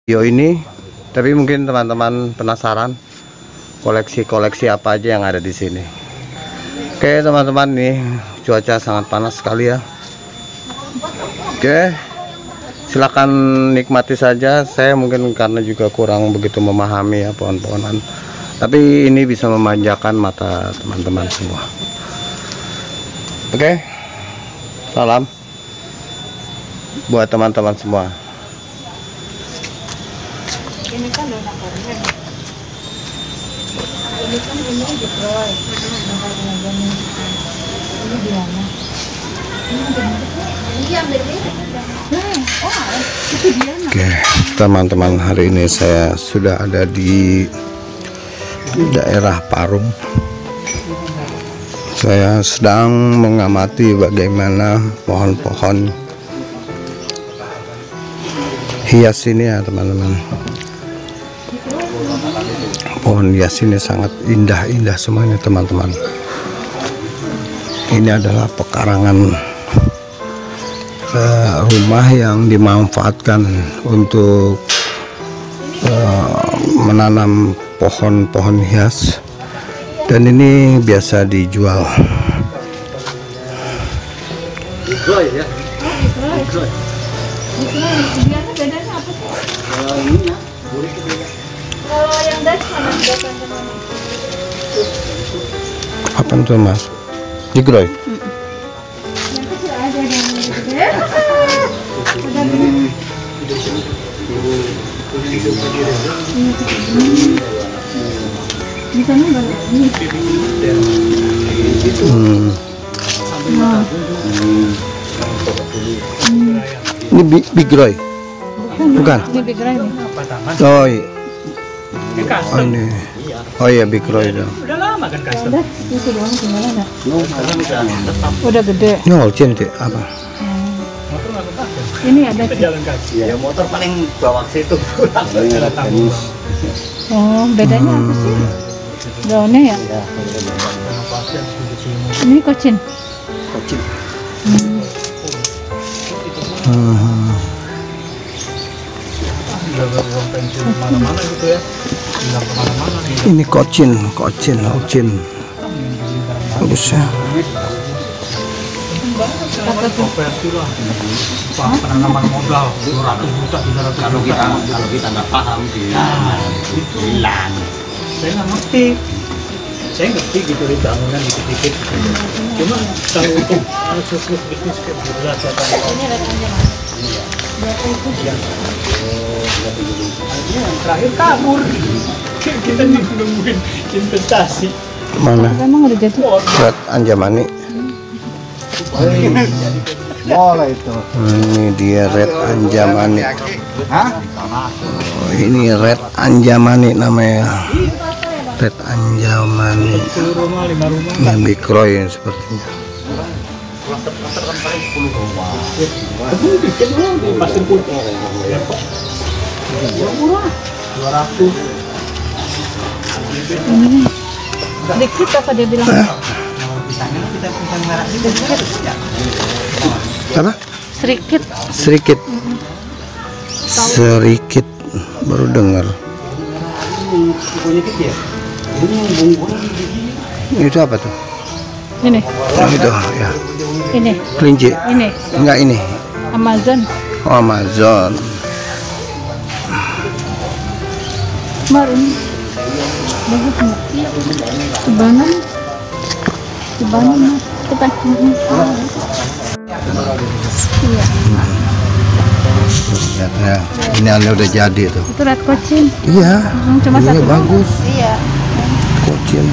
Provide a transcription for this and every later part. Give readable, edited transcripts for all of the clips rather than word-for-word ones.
video ini, tapi mungkin teman-teman penasaran koleksi-koleksi apa aja yang ada di sini. Oke teman-teman, nih cuaca sangat panas sekali ya. Oke, silakan nikmati saja. Saya mungkin karena juga kurang begitu memahami ya pohon-pohonan, tapi ini bisa memanjakan mata teman-teman semua. Oke, salam buat teman-teman semua. Ini kan dona korea. Ini kan ini di Troy. Ini di mana? Oke, teman-teman, hari ini saya sudah ada di daerah Parung. Saya sedang mengamati bagaimana pohon-pohon hias ini ya teman-teman. Pohon hias ini sangat indah-indah semuanya teman-teman. Ini adalah pekarangan rumah yang dimanfaatkan untuk menanam pohon-pohon hias, dan ini biasa dijual. Kalau yang das mana teman-teman? Apa tuh mas? Digroy? Yang kecil aja yang gede. Di sana banyak ini. Ini Big Roy? Bukan? Ini big ray nih. Oh iya. Oh ini. Oh iya Big Roy dong. Udah lama kan custom. Udah, itu doang gimana enggak? Udah gede. Ini Holcim tuh apa? Motor nggak kepake. Ini ada Kita sih. jalan kaki. Ya motor paling bawah situ. Oh, bedanya apa sih? Daunnya ya? Ini kocin. Jaga ruang pensiun mana-mana gitu ya. Bilang kemana-mana nih. Ini Holcim. Bagus ya. Properti lah. Pak, penanaman modal 200 juta, 300 Kalau juta. kita nggak paham bilang. Saya nggak ngerti. Saya ngerti gitu di bangunan dikit-dikit. Cuma kalau untuk sukses bisnis kayak berat ya kan. Ini ada panjang. Yang terakhir kabur. Kita nungguin investasi. Mana? Emang udah jadi. Red Anjamani. Boleh itu. Ini dia Red Anjamani. Hah? Oh, ini Red Anjamani namanya. Red Anjamani. 10 rumah, 5 rumah. Ini Big Roy sepertinya. Dikit doang di pasir putih. Murah-murah. 200. Dikit apa dia bilang? Apa? Sedikit. Sedikit. Baru dengar. Itu apa tuh? Ini. Oh, itu ya. Ini. Kelinci. Ini. Enggak ini. Amazon. Oh, Amazon. Mar ini. Bagus nggak? Sebanan. Cepat. Iya. Lihat ya. Ini udah jadi tuh. Itu red kocin. Iya. Cuma Ini satu. bagus. Iya. Kocin.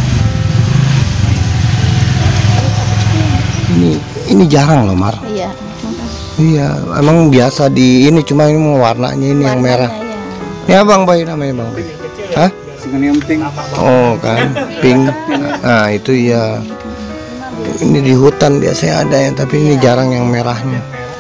Ini jarang loh Mar. Iya. Iya, emang biasa di ini, cuma ini warnanya ini yang merah. Iya. Ya Bang Boy namanya Bang Boy. Hah? Yang penting. Oh kan, pink. Nah itu ya. Ini di hutan biasanya ada yang, tapi ini jarang yang merahnya.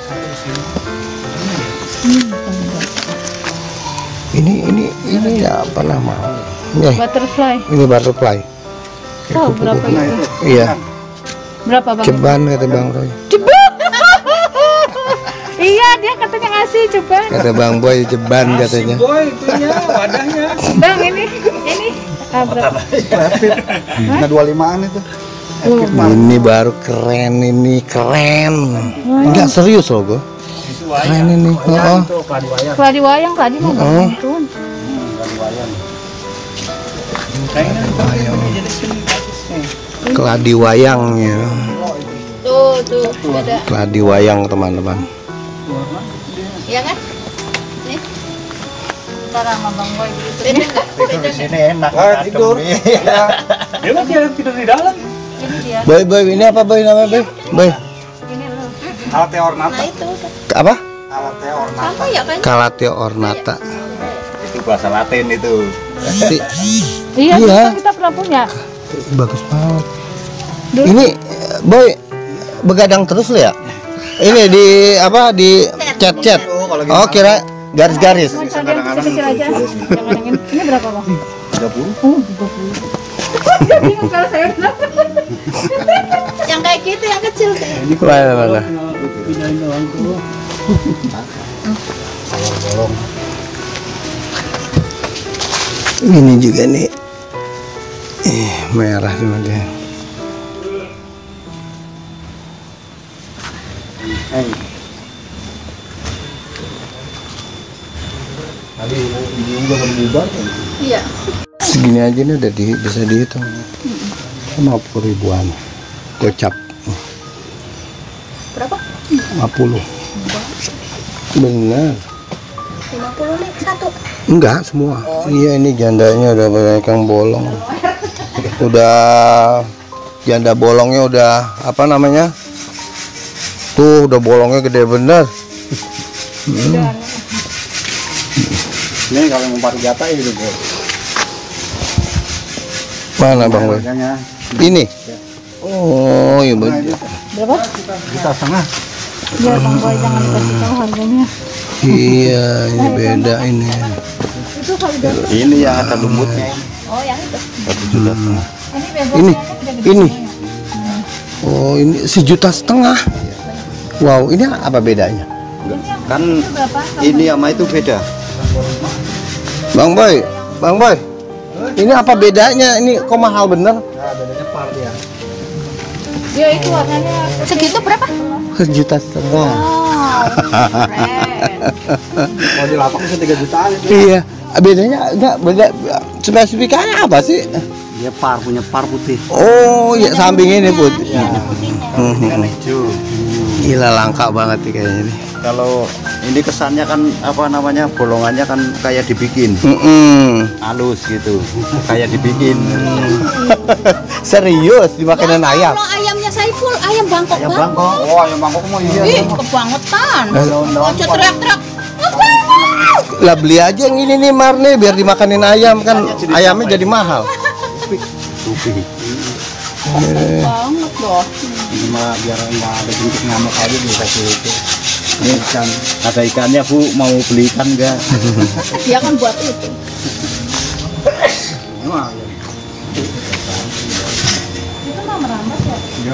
Ini ya apa nama? Nih, Butterfly. ini butterfly. Tahu berapa itu? Iya. Berapa Bang? Ceban kata Bang Roy. Iya, dia katanya ngasih, coba. Kata Bang Boy jeban katanya. Boy itunya wadahnya. Bang, ini. Berapa? Rapid. Nah 25-an itu. Ini baru keren, ini keren. Enggak serius loh gua. Keren ini. Oh. Itu keladi wayang. Keladi wayang, keladi mau bantuin. Kayaknya itu jadi seni bagus nih. Keladi wayang ya. Tuh, ada. Keladi wayang teman-teman. Iya kan? Nih. Ntar sama Bang Boy gitu. Beda enggak? Tidur di sini enak. Tidur. Dia kan tidur di dalam. Ini dia. Boy, ini apa Boy namanya Boy? Boy. Ini loh. Alat ornata. Nah, itu. Apa? Alat ornata. Sama ya kan? Kalateo ornata. Itu bahasa Latin itu. Iya, Iya. kita pernah punya. Bagus banget. Dulu. Ini Boy begadang terus lo ya? Ini di apa di chat. Oh kira garis-garis. Mau coba yang kecil aja. Jangan yang ini berapa Bang? 30. Oh, 30. Bingung kalau saya bilang. Yang kayak gitu, yang kecil kayak. Mana? Pindahin doang tuh. Bolong. Ini juga nih. Merah cuma dia. Tadi juga berbubar kan. Iya. Segini aja nih udah bisa dihitung. 50 ribuan. Gocap. Berapa? 50. Benar. 50 nih satu. Enggak semua. Iya ini jandanya udah banyak yang bolong. Udah janda bolongnya udah apa namanya? Tuh udah bolongnya gede bener. Ini kalau yang 4 jatah itu bro. Mana Bang Boy? Harganya Ini. Oh iya nah, Bang. itu Berapa? juta setengah. Biar Bang Boy jangan kasih tahu harganya. Iya ini beda ini. Itu kali berapa? Ini yang ada lumutnya. Oh, yang itu. 1 juta setengah. Ini bebas. Ini. Gede-gede Ini. semuanya. Oh ini 1,5 juta. Wow ini apa bedanya? Kan Itu berapa? ini sama itu beda. Bang Boy. Ini apa bedanya? Ini kok mahal bener? Nah, bedanya par dia. Dia itu warnanya segitu berapa? 1,5 juta. Oh, keren. Kalau di lapak bisa 3 jutaan itu. Iya. Bedanya enggak beda. Spesifikasinya apa sih? Dia punya par putih. Oh ya samping ini putih. Ya. Kan hijau. Gila langka banget nih kayaknya nih. Kalau ini kesannya kan apa namanya bolongannya kan kayak dibikin halus gitu, kayak dibikin. Serius dimakanin ayam. Kalau ayamnya Saiful, ayam Bangkok. Ayam Bangkok. Oh ayam Bangkok mau iya. Ih, kebangetan. Ojo teriak-teriak. Lah beli aja yang ini nih Mar nih biar dimakanin ayam kan ayamnya jadi mahal. Tupi. Banget loh. Ini mah biar nggak ada bentuk ngamuk aja dikasih itu. Ini ikan, ada ikannya Bu, mau beli ikan enggak? Dia kan buat itu. Ini mah Itu mah merambat ya. ya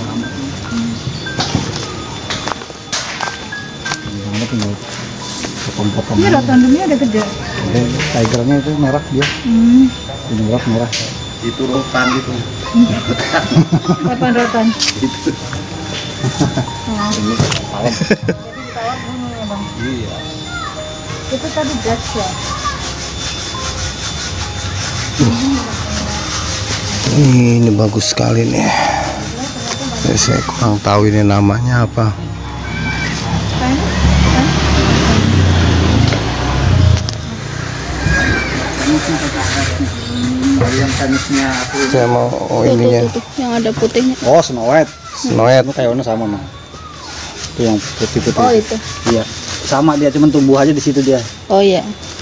ini tinggal potong-potong. Ini rotondumnya udah gede. Tigernya itu merah dia. Ini merah. Itu rotan itu. Kapan rotan? Itu. Ini palem. Ditawar bunyi ya Bang. Iya. Itu tadi gas ya. Ini bagus sekali nih. Saya kurang tahu ini namanya apa. Yang tenisnya aku. Saya mau ininya. Yang ada putihnya. Oh, Snow White. Snoet. Itu kayak warna sama nah. Itu yang putih-putih. Oh itu. Iya. Sama dia cuman tumbuh aja di situ dia. Oh iya.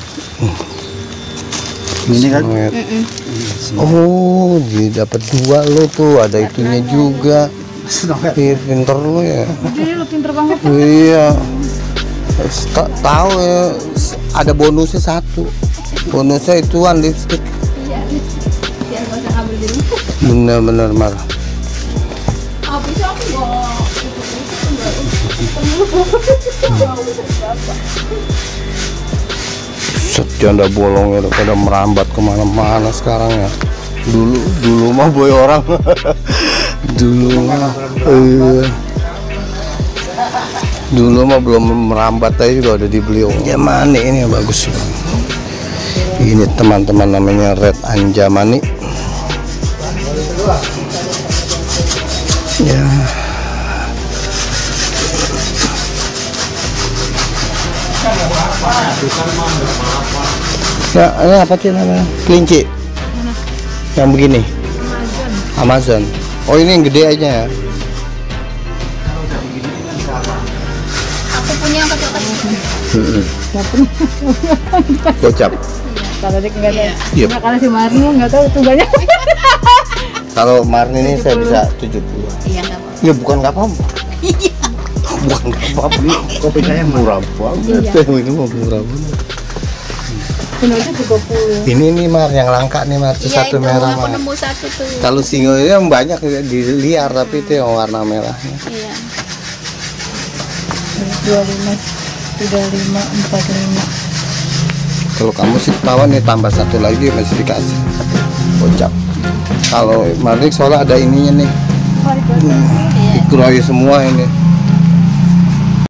Ini kan. Snoet. Oh, dia dapat 2 lo tuh, ada itunya juga. Snow White. Ih, pinter lo ya. Jadi lu pinter banget. Iya. Tahu ya, ada bonusnya 1. Bonusnya ituan lipstick. Iya. Biar gak usah ngambil di rumah. Bener-bener Mar. Habis aku bawa itu enggak. Set, janda bolongnya udah pada merambat kemana-mana sekarang ya. Dulu mah boy orang. Dulu mah belum merambat aja juga udah dibeli. Anjamani ini yang bagus. Ini teman-teman namanya Red Anjamani. Ya. Ya, ini apa sih namanya? Kelinci. Yang begini. Amazon. Oh, ini yang gede aja ya. Aku punya yang kecil-kecil. Gocap. Kalau dia nggak ada. Yep. Nah, kalau si Marni nggak tahu tuh banyak. Kalau Marni ini saya bisa 70. Iya nggak apa. Ya bukan nggak apa-apa. Bukan nggak apa-apa. Kopi saya murah banget. Ini mau murah banget. Ini aja 30. Ini Mar yang langka nih Mar, itu Iya, satu itu merah aku Mar. nemu satu tuh. Kalau single ini yang banyak di liar tapi itu yang warna merahnya. Iya. 25, 35, 45. Kalau kamu sih ketahuan nih tambah satu lagi masih dikasih. Gocap. Kalau Marnik soalnya ada ininya nih. Iya. Dikeroy semua ini.